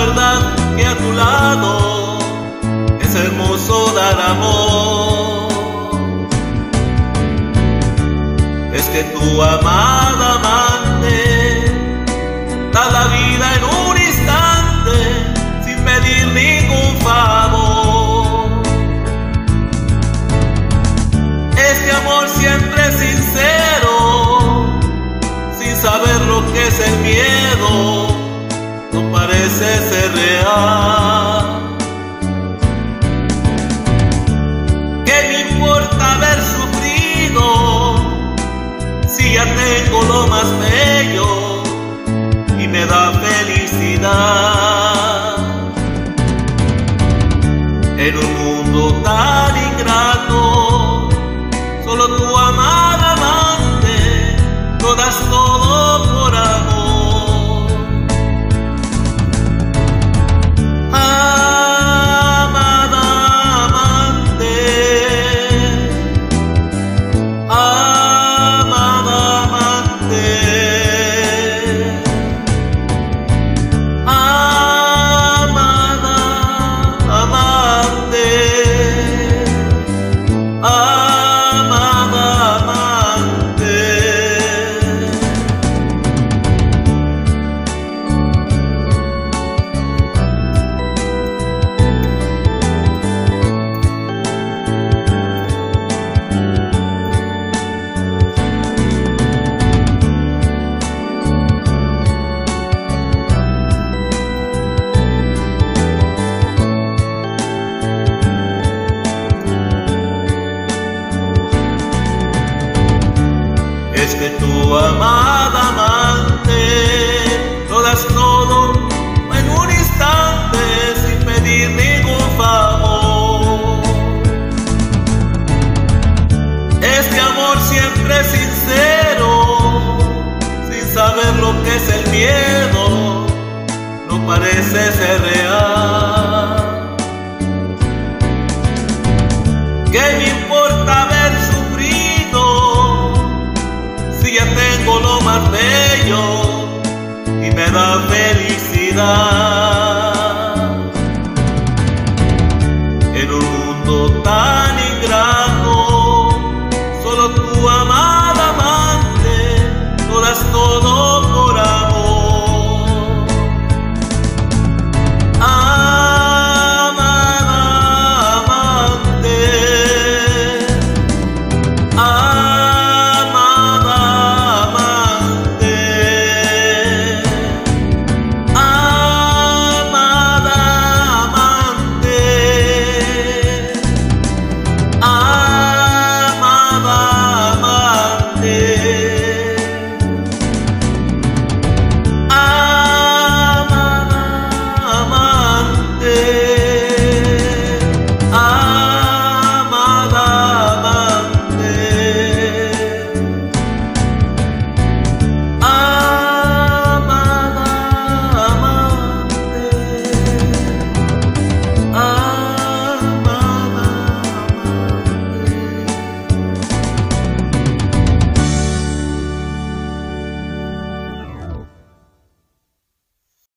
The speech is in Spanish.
verdad que a tu lado es hermoso dar amor. Es que tu amada amante da la vida en un instante sin pedir ningún favor. Este amor siempre sincero, sin saber lo que es el miedo, no parece ser real. ¿Qué me importa haber sufrido si ya tengo lo más bello y me da felicidad? En un mundo tan ingrato, solo tu amada amante lo das todo por amor. Amada amante, amada amante, amada amante, amada amante. Es que tu amada amante lo das todo en un instante sin pedir ningún favor. Este amor siempre sincero, sin saber lo que es el miedo, no parece ser real. ¿Qué me importa haber sufrido si ya tengo lo más bello y me da felicidad?